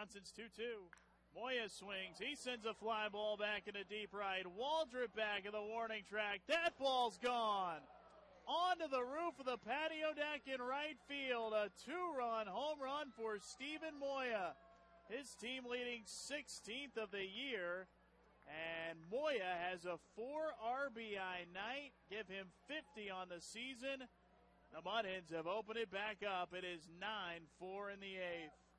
Johnson's 2-2. Moya swings. He sends a fly ball back into deep right. Waldrop back in the warning track. That ball's gone. Onto the roof of the patio deck in right field. A 2-run home run for Stephen Moya. His team leading 16th of the year. And Moya has a 4 RBI night. Give him 50 on the season. The Mud Hens have opened it back up. It is 9-4 in the 8th.